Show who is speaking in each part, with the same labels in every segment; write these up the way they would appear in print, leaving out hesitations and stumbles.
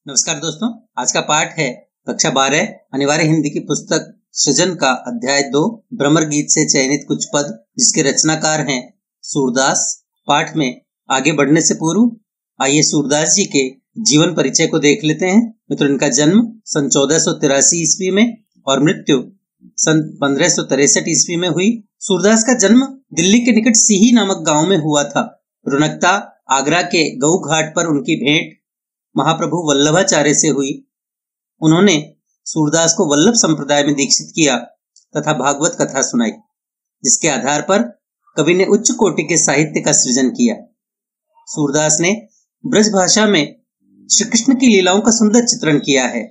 Speaker 1: नमस्कार दोस्तों, आज का पाठ है कक्षा 12 अनिवार्य हिंदी की पुस्तक सृजन का अध्याय 2 भ्रमर गीत से चयनित कुछ पद, जिसके रचनाकार हैं सूरदास। पाठ में आगे बढ़ने से पूर्व आइए सूरदास जी के जीवन परिचय को देख लेते हैं। मित्रों, इनका जन्म सन 1483 ईस्वी में और मृत्यु सन 1563 ईस्वी में हुई। सूरदास का जन्म दिल्ली के निकट सीही नामक गांव में हुआ था। रुनकता आगरा के गऊ घाट पर उनकी भेंट महाप्रभु वल्लभाचार्य से हुई। उन्होंने सूरदास को वल्लभ संप्रदाय में दीक्षित किया तथा भागवत कथा सुनाई, जिसके आधार पर कवि ने उच्च कोटि के साहित्य का सृजन किया। सूरदास ने ब्रज भाषा में श्री कृष्ण की लीलाओं का सुंदर चित्रण किया है।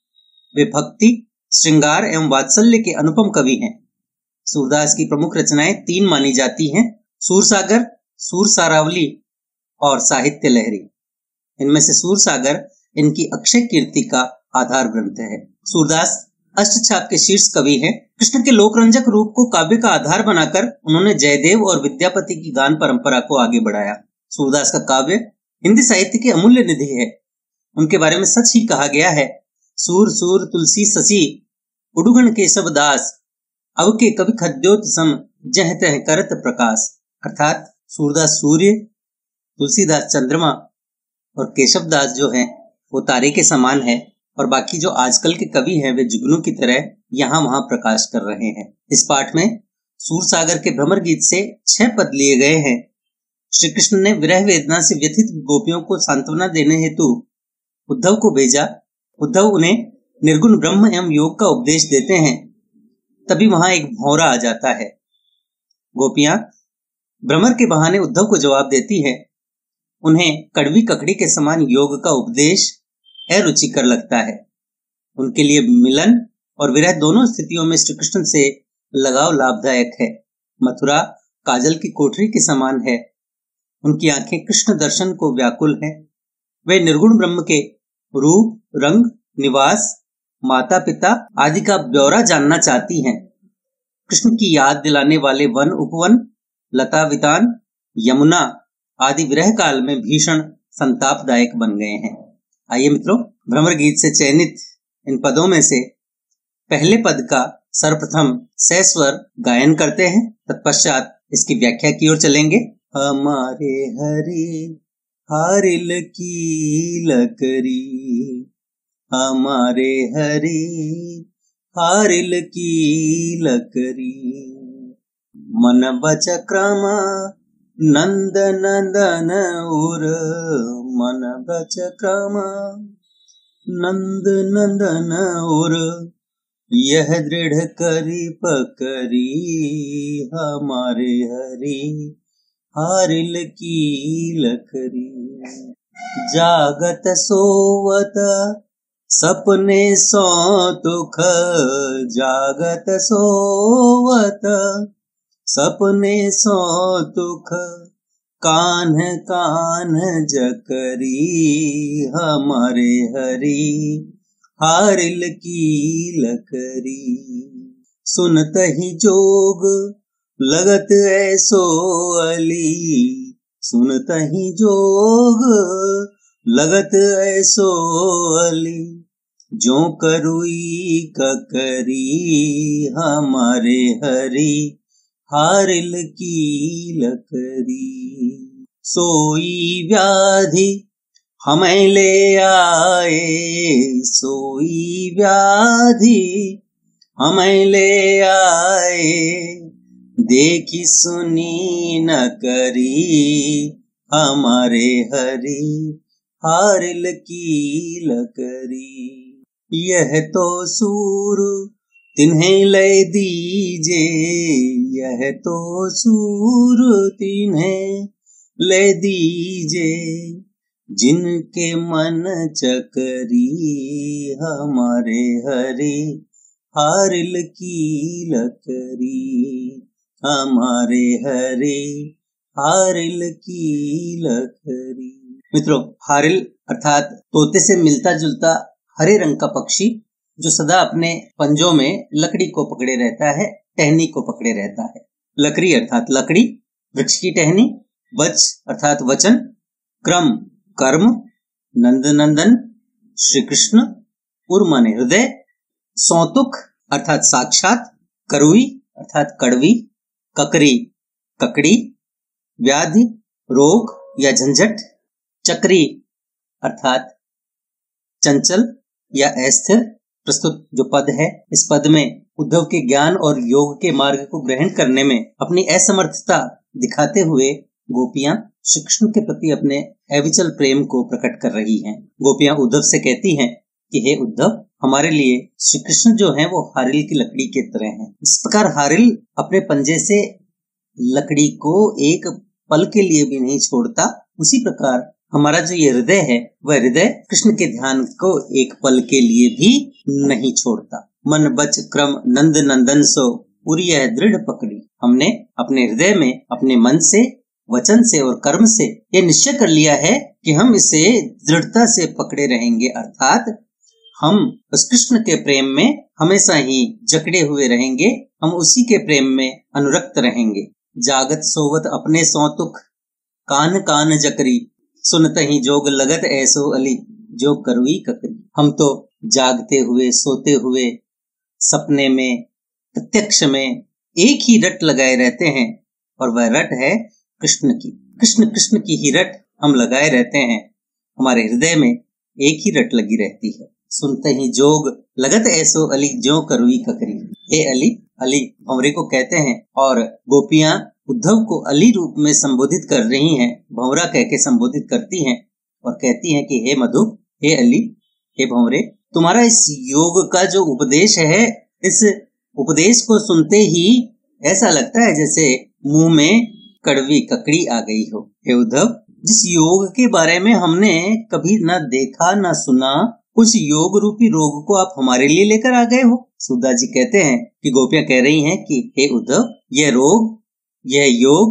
Speaker 1: वे भक्ति, श्रृंगार एवं वात्सल्य के अनुपम कवि हैं। सूरदास की प्रमुख रचनाएं 3 मानी जाती हैं: सूरसागर, सूरसारावली और साहित्य लहरी। इनमें से सूरसागर इनकी अक्षय कीर्ति का आधार ग्रंथ है। सूरदास अष्टछाप के शीर्ष कवि हैं। कृष्ण के लोकरंजक रूप को काव्य का आधार बनाकर उन्होंने जयदेव और विद्यापति की गान परंपरा को आगे बढ़ाया। सूरदास का काव्य हिंदी साहित्य की अमूल्य निधि है। उनके बारे में सच ही कहा गया है: सूर सूर तुलसी ससी उडुगण केशव दास, अब के कवि खद्योत सम जह तह करत प्रकाश। अर्थात सूरदास सूर्य, तुलसीदास चंद्रमा और केशवदास जो हैं वो तारे के समान है, और बाकी जो आजकल के कवि हैं वे जुगनू की तरह यहाँ वहां प्रकाश कर रहे हैं। इस पाठ में सूरसागर के भ्रमर गीत से 6 पद लिए गए हैं। श्री कृष्ण ने विरह वेदना से व्यथित गोपियों को सांत्वना देने हेतु उद्धव को भेजा। उद्धव उन्हें निर्गुण ब्रह्म एवं योग का उपदेश देते हैं। तभी वहां एक भौरा आ जाता है। गोपियां भ्रमर के बहाने उद्धव को जवाब देती है। उन्हें कड़वी ककड़ी के समान योग का उपदेश अरुचिकर लगता है। उनके लिए मिलन और विरह दोनों स्थितियों में श्री कृष्ण से लगाव लाभदायक है। मथुरा काजल की कोठरी के समान है। उनकी आंखें कृष्ण दर्शन को व्याकुल हैं। वे निर्गुण ब्रह्म के रूप, रंग, निवास, माता पिता आदि का ब्यौरा जानना चाहती हैं। कृष्ण की याद दिलाने वाले वन उपवन, लता वितान, यमुना आदि विरह काल में भीषण संतापदायक बन गए हैं। आइए मित्रों, भ्रमर गीत से चयनित इन पदों में से पहले पद का सर्वप्रथम सस्वर गायन करते हैं। तत्पश्चात इसकी व्याख्या की ओर चलेंगे। हमारे हरि हारिल की लकरी, हमारे हरि हारिल की लकरी, मन बच क्रमा नंद नंदन उर, मन बच क्रमा नंद नंदन उर, यह दृढ़ करी पकरी, हमारे हरि हारिल की लकरी। जागत सोवत सपने सो दुख, जागत सोवत सपने सो दुख, कान्ह कान्ह जकरी, हमारे हरि हारिल की लकरी। सुनत ही जोग लगत ऐसो अली, सुनत ही जोग लगत ऐसो अली, जो करुई ककरी, हमारे हरि हारिल की लकरी। सोई व्याधि हमें ले आए, सोई व्याधि हमें ले आए, देखी सुनी न करी, हमारे हरि हारिल की लकरी। यह तो सूर तिन्हें ले दीजे, यह तो सूर तिन्हें ले दीजे, जिनके मन चकरी, हमारे हरि हारिल की लकरी, हमारे हरि हारिल की लकरी। मित्रों, हारिल अर्थात तोते से मिलता जुलता हरे रंग का पक्षी, जो सदा अपने पंजों में लकड़ी को पकड़े रहता है, टहनी को पकड़े रहता है। लकड़ी अर्थात लकड़ी, वृक्ष की टहनी, वच अर्थात वचन, क्रम कर्म, नंद नंदन श्री कृष्ण, उर माने हृदय, सौतुक अर्थात साक्षात, करुई अर्थात कड़वी, ककरी ककड़ी, व्याधि रोग या झंझट, चक्री अर्थात चंचल या अस्थिर। प्रस्तुत जो पद है, इस पद में उद्धव के ज्ञान और योग के मार्ग को ग्रहण करने में अपनी असमर्थता दिखाते हुए गोपियां श्री कृष्ण के प्रति अपने अविचल प्रेम को प्रकट कर रही हैं। गोपियां उद्धव से कहती हैं कि हे उद्धव, हमारे लिए श्री कृष्ण जो हैं वो हारिल की लकड़ी के तरह हैं। इस प्रकार हारिल अपने पंजे से लकड़ी को एक पल के लिए भी नहीं छोड़ता, उसी प्रकार हमारा जो ये हृदय है वह हृदय कृष्ण के ध्यान को एक पल के लिए भी नहीं छोड़ता। मन बच क्रम नंद नंदन सो उरी है दृढ़ पकड़ी। हमने अपने हृदय में अपने मन से, वचन से और कर्म से ये निश्चय कर लिया है कि हम इसे दृढ़ता से पकड़े रहेंगे, अर्थात हम उस कृष्ण के प्रेम में हमेशा ही जकड़े हुए रहेंगे, हम उसी के प्रेम में अनुरक्त रहेंगे। जागत सोवत अपने सौतुक, कान कान जकरी, सुनत ही जोग लगत ऐसो अली, जो करुई ककरी। हम तो जागते हुए, सोते हुए, सपने में, प्रत्यक्ष में एक ही रट लगाए रहते हैं, और वह रट है कृष्ण की। कृष्ण कृष्ण की ही रट हम लगाए रहते हैं, हमारे हृदय में एक ही रट लगी रहती है। सुनते ही जोग लगत ऐसो अली, जो करुई ककरी। हे अली, अली भंवरे को कहते हैं, और गोपियां उद्धव को अली रूप में संबोधित कर रही हैं, भंवरा कह के संबोधित करती हैं और कहती हैं कि हे मधु, हे अली, हे भंवरे, तुम्हारा इस योग का जो उपदेश है, इस उपदेश को सुनते ही ऐसा लगता है जैसे मुंह में कड़वी ककड़ी आ गई हो। हे उद्धव, जिस योग के बारे में हमने कभी न देखा न सुना, उस योग रूपी रोग को आप हमारे लिए लेकर आ गए हो। सुधा जी कहते हैं कि गोपियां कह रही हैं कि हे उद्धव, यह रोग, यह योग,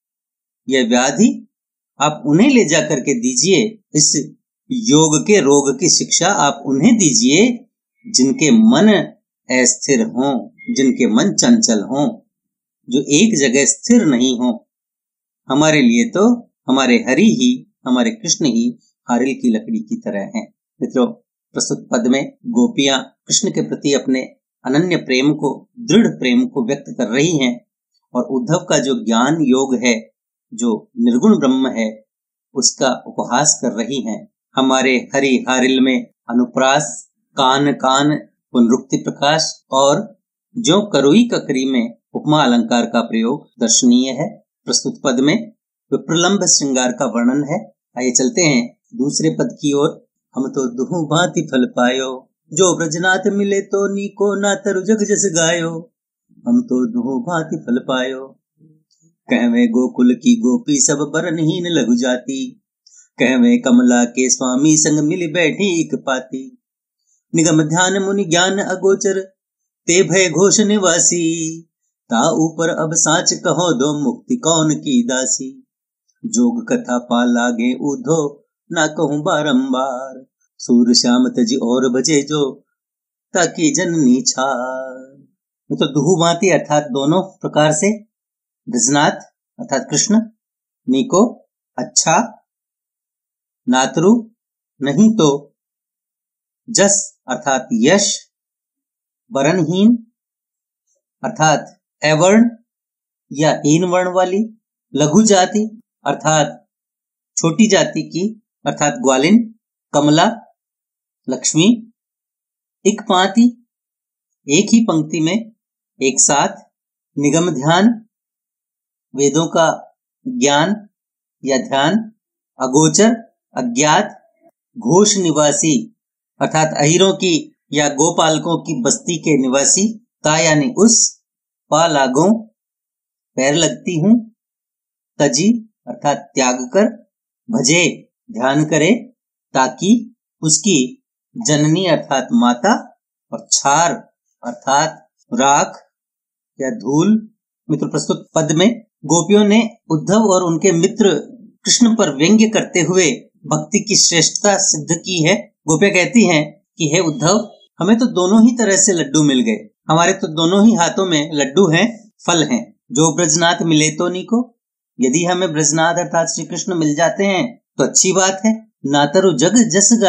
Speaker 1: यह व्याधि आप उन्हें ले जा करके दीजिए। इस योग के रोग की शिक्षा आप उन्हें दीजिए जिनके मन अस्थिर हों, जिनके मन चंचल हों, जो एक जगह स्थिर नहीं हो। हमारे लिए तो हमारे हरि ही, हमारे कृष्ण ही हारिल की लकड़ी की तरह हैं। मित्रों, प्रस्तुत पद में गोपियां कृष्ण के प्रति अपने अनन्य प्रेम को, दृढ़ प्रेम को व्यक्त कर रही हैं, और उद्धव का जो ज्ञान योग है, जो निर्गुण ब्रह्म है, उसका उपहास कर रही हैं। हमारे हरि हारिल में अनुप्रास, कान कान पुनरुक्ति प्रकाश और जो करुई ककरी में उपमा अलंकार का प्रयोग दर्शनीय है। प्रस्तुत पद में विप्रलंब श्रृंगार का वर्णन है। आइए चलते हैं दूसरे पद की ओर। हम तो दुहु भांति फल पायो, जो ब्रजनाथ मिले तो नीको, ना तरु जग जस गायो। हम तो दुहु भांति फल पायो, कहवे गोकुल की गोपी सब बरनहीन लघु जाती। कहवे कमला के स्वामी संग मिल बैठी एक पाती। निगम ध्यान मुनि ज्ञान अगोचर, ते भय घोष निवासी। ता ऊपर अब साच कहो दो, मुक्ति कौन की दासी। जोग कथा पा लागे उद्धो, ना कहूं बारंबार। सूर श्याम तजी और बजे जो, ताकि जननी छार। तो दुहु भांति अर्थात दोनों प्रकार से, ब्रजनाथ अर्थात कृष्ण, नीको अच्छा, नातरु नहीं तो, जस अर्थात यश, वरणहीन अर्थात अवर्ण या हीन वर्ण वाली, लघु जाति अर्थात छोटी जाति की अर्थात ग्वालिन, कमला लक्ष्मी, एक पांति एक ही पंक्ति में एक साथ, निगम ध्यान वेदों का ज्ञान या ध्यान, अगोचर अज्ञात, घोष निवासी अर्थात अहीरों की या गोपालकों की बस्ती के निवासी, ता यानी उस, पा लागो पैर लगती हूं, तजी अर्थात त्याग कर, भजे ध्यान करे, ताकि उसकी जननी अर्थात माता, और छार अर्थात राख या धूल। मित्र, प्रस्तुत पद में गोपियों ने उद्धव और उनके मित्र कृष्ण पर व्यंग्य करते हुए भक्ति की श्रेष्ठता सिद्ध की है। गोपियां कहती हैं कि हे उद्धव, हमें तो दोनों ही तरह से लड्डू मिल गए, हमारे तो दोनों ही हाथों में लड्डू हैं, फल हैं। जो ब्रजनाथ मिले तो नीको, यदि हमें ब्रजनाथ अर्थात श्री कृष्ण मिल जाते हैं तो अच्छी बात है। नातरु जग जस गायो,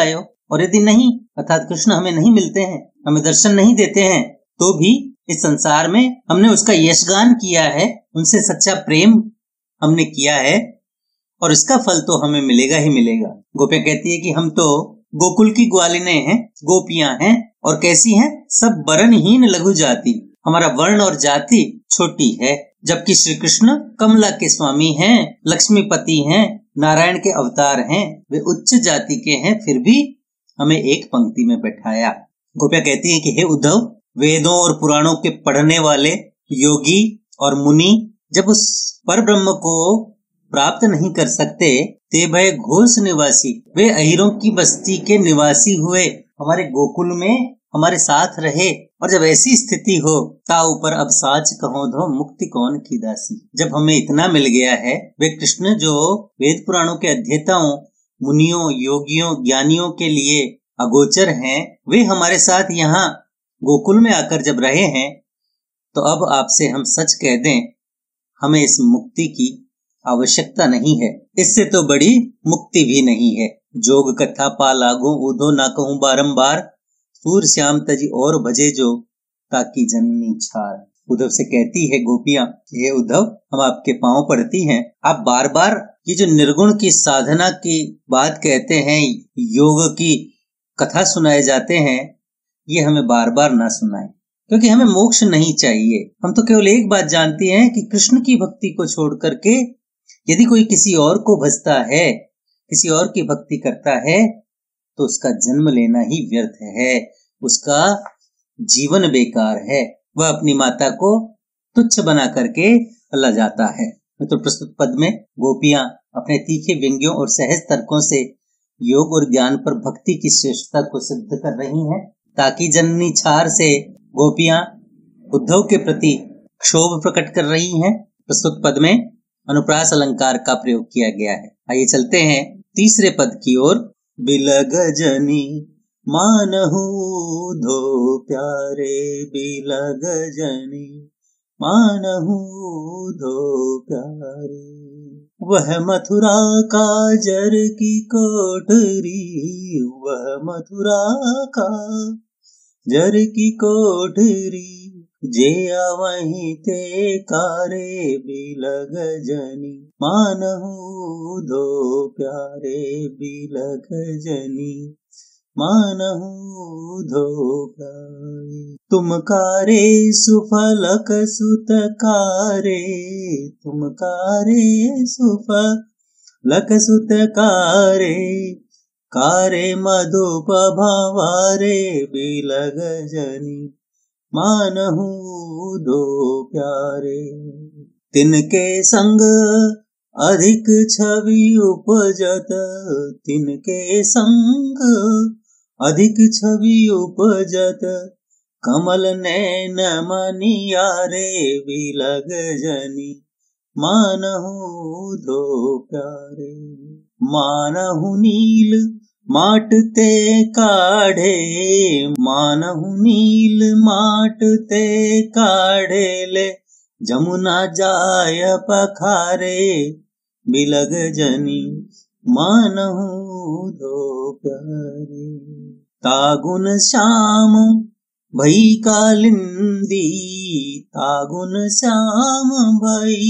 Speaker 1: और यदि नहीं, अर्थात कृष्ण हमें नहीं मिलते हैं, हमें दर्शन नहीं देते हैं, तो भी इस संसार में हमने उसका यशगान किया है, उनसे सच्चा प्रेम हमने किया है और इसका फल तो हमें मिलेगा ही मिलेगा। गोपियां कहती है कि हम तो गोकुल की ग्वालिनें हैं, गोपियां हैं, और कैसी हैं? सब वर्णहीन लघु जाति, हमारा वर्ण और जाति छोटी है, जबकि श्री कृष्ण कमला के स्वामी हैं, लक्ष्मीपति हैं, नारायण के अवतार हैं, वे उच्च जाति के हैं, फिर भी हमें एक पंक्ति में बैठाया। गोपियां कहती है कि हे उद्धव, वेदों और पुराणों के पढ़ने वाले योगी और मुनि जब उस पर ब्रह्म को प्राप्त नहीं कर सकते, ते भय घोष निवासी, वे अहिरों की बस्ती के निवासी हुए, हमारे गोकुल में हमारे साथ रहे, और जब ऐसी स्थिति हो, ता ऊपर अब साच कहो धो मुक्ति कौन की दासी। जब हमें इतना मिल गया है, वे कृष्ण जो वेद पुराणों के अध्येताओं, मुनियों, योगियों, ज्ञानियों के लिए अगोचर हैं, वे हमारे साथ यहाँ गोकुल में आकर जब रहे हैं, तो अब आपसे हम सच कह दें, हमें इस मुक्ति की आवश्यकता नहीं है, इससे तो बड़ी मुक्ति भी नहीं है। जोग कथा पा लागू उधो ना कहूं बारंबार, सूर श्याम तजी और भजे जो ताकि जननी छार। उद्धव से कहती है गोपियां, हे उद्धव, हम आपके पांव पड़ती हैं, आप बार बार ये जो निर्गुण की साधना की बात कहते हैं, योग की कथा सुनाए जाते हैं, ये हमें बार बार ना सुनाएं, क्योंकि हमें मोक्ष नहीं चाहिए। हम तो केवल एक बात जानते हैं कि कृष्ण की भक्ति को छोड़ करके यदि कोई किसी और को भजता है, किसी और की भक्ति करता है, तो उसका जन्म लेना ही व्यर्थ है, उसका जीवन बेकार है, वह अपनी माता को तुच्छ बना करके चला जाता है। तो प्रस्तुत पद में गोपियां अपने तीखे व्यंग्यों और सहज तर्कों से योग और ज्ञान पर भक्ति की श्रेष्ठता को सिद्ध कर रही हैं। ताकि जननी छार से गोपियां उद्धव के प्रति क्षोभ प्रकट कर रही हैं। प्रस्तुत पद में अनुप्रास अलंकार का प्रयोग किया गया है। आइए चलते हैं तीसरे पद की ओर। बिलग जनी मानहु धो प्यारे, बिलग जनी मानहु धो प्यारे, वह मथुरा का जर की कोठरी, वह मथुरा का जर की कोठरी, जे वहीं ते कारे, बिलग जनी मानहु धो प्यारे, बिलग जनी मानहु धो प्यारे। तुम कारे सुफलक सुतकारे, तुम कारे सुफलक सुतकारे, कारे मधुप भवारे, बिलग जनी मानहु धो प्यारे। तिनके संग अधिक छवि उपजत, तिनके संग अधिक छवि उपजत, कमल नैन मनियारे, बिलग जनी मानहु धो प्यारे। मानहु नील माट ते काढ़े, मानहु नील माट ते काढ़े, ले जमुना जाय पखारे, बिलग जनी मानहु धो प्यारे। तागुन श्याम भई कालिंदी, तागुन श्याम भई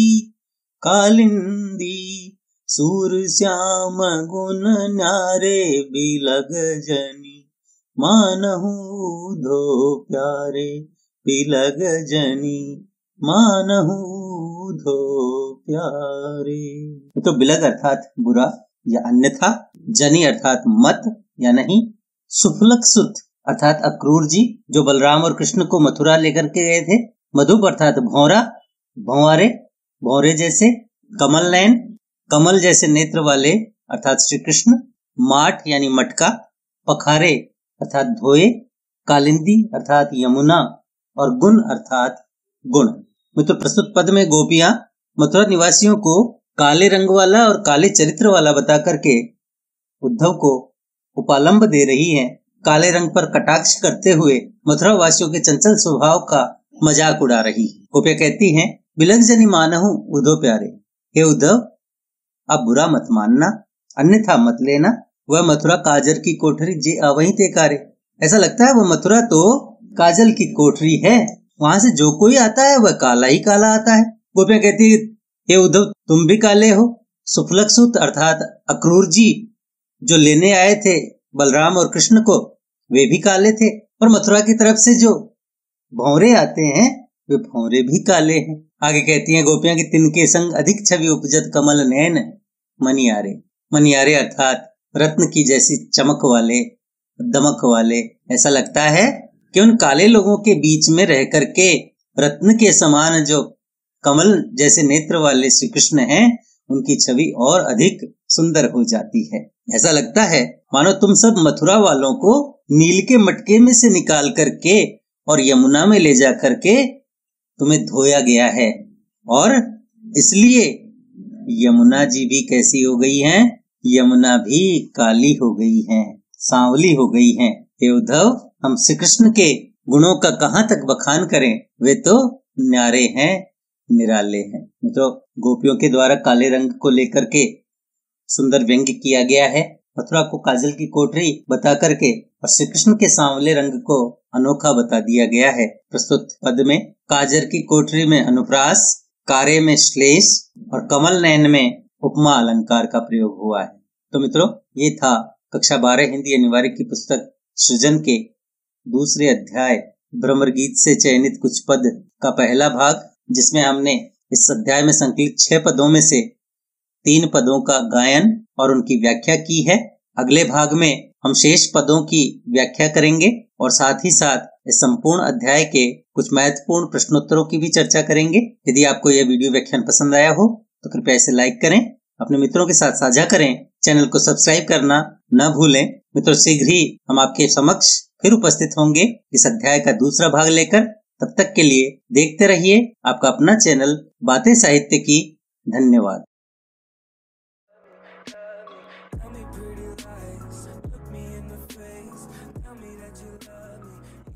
Speaker 1: कालिंदी, सूर श्याम गुण न्यारे, बिलग जनी मानहु धो प्यारे, बिलग जनी मानहु धो प्यारे। तो बिलग अर्थात बुरा या अन्यथा, जनी अर्थात मत या नहीं, सुफलक सुत अर्थात अक्रूर जी जो बलराम और कृष्ण को मथुरा लेकर के गए थे, मधुप अर्थात भौरा, भंवारे, भौरे जैसे, कमल नयन कमल जैसे नेत्र वाले अर्थात श्री कृष्ण, माठ यानी मटका, पखारे अर्थात धोए, कालिंदी अर्थात यमुना, और गुण अर्थात गुण। मित्र, प्रस्तुत पद में गोपियां मथुरा निवासियों को काले रंग वाला और काले चरित्र वाला बता करके उद्धव को उपालंब दे रही हैं। काले रंग पर कटाक्ष करते हुए मथुरा वासियों के चंचल स्वभाव का मजाक उड़ा रही। गोपियां कहती हैं, बिलग जनी मानहु उद्धव प्यारे, हे उद्धव आप बुरा मत मानना, अन्यथा मत लेना, वह मथुरा काजर की कोठरी जे आवहीं ते कारे। ऐसा लगता है वह मथुरा तो काजल की कोठरी है, वहां से जो कोई आता है वह काला ही काला आता है। गोपियां कहती है, हे उद्धव तुम भी काले हो। सुफलक सूत अर्थात अक्रूर जी जो लेने आए थे बलराम और कृष्ण को, वे भी काले थे, और मथुरा की तरफ से जो भौरे आते हैं वे भौरे भी काले हैं। आगे कहती हैं गोपियां कि तिनके संग अधिक छवि उपजत कमल नयन मनियारे। मनियारे अर्थात रत्न की जैसी चमक वाले, दमक वाले। ऐसा लगता है कि उन काले लोगों के बीच में रह करके रत्न के समान जो कमल जैसे नेत्र वाले श्री कृष्ण हैं, उनकी छवि और अधिक सुंदर हो जाती है। ऐसा लगता है मानो तुम सब मथुरा वालों को नील के मटके में से निकाल करके और यमुना में ले जा करके तुम्हें धोया गया है, और इसलिए यमुना जी भी कैसी हो गई हैं? यमुना भी काली हो गई हैं, सांवली हो गई हैं। हे उद्धव, हम श्री कृष्ण के गुणों का कहां तक बखान करें, वे तो न्यारे हैं, निराले हैं। मित्रों, गोपियों के द्वारा काले रंग को लेकर के सुंदर व्यंग्य किया गया है। मथुरा को काजल की कोठरी बता करके और श्री कृष्ण के सांवले रंग को अनोखा बता दिया गया है। प्रस्तुत पद में काजर की कोठरी में अनुप्रास, कारे में श्लेष और कमल नयन में उपमा अलंकार का प्रयोग हुआ है। तो मित्रों, ये था कक्षा 12 हिंदी अनिवार्य की पुस्तक सृजन के दूसरे अध्याय भ्रमर गीत से चयनित कुछ पद का पहला भाग, जिसमें हमने इस अध्याय में संकलित 6 पदों में से 3 पदों का गायन और उनकी व्याख्या की है। अगले भाग में हम शेष पदों की व्याख्या करेंगे और साथ ही साथ इस संपूर्ण अध्याय के कुछ महत्वपूर्ण प्रश्नोत्तरों की भी चर्चा करेंगे। यदि आपको यह वीडियो व्याख्यान पसंद आया हो तो कृपया इसे लाइक करें, अपने मित्रों के साथ साझा करें, चैनल को सब्सक्राइब करना न भूलें। मित्रों, शीघ्र ही हम आपके समक्ष फिर उपस्थित होंगे इस अध्याय का दूसरा भाग लेकर। तब तक के लिए देखते रहिए आपका अपना चैनल बातें साहित्य की। धन्यवाद। Tell me pretty lies, look me in the face, tell me that you love me.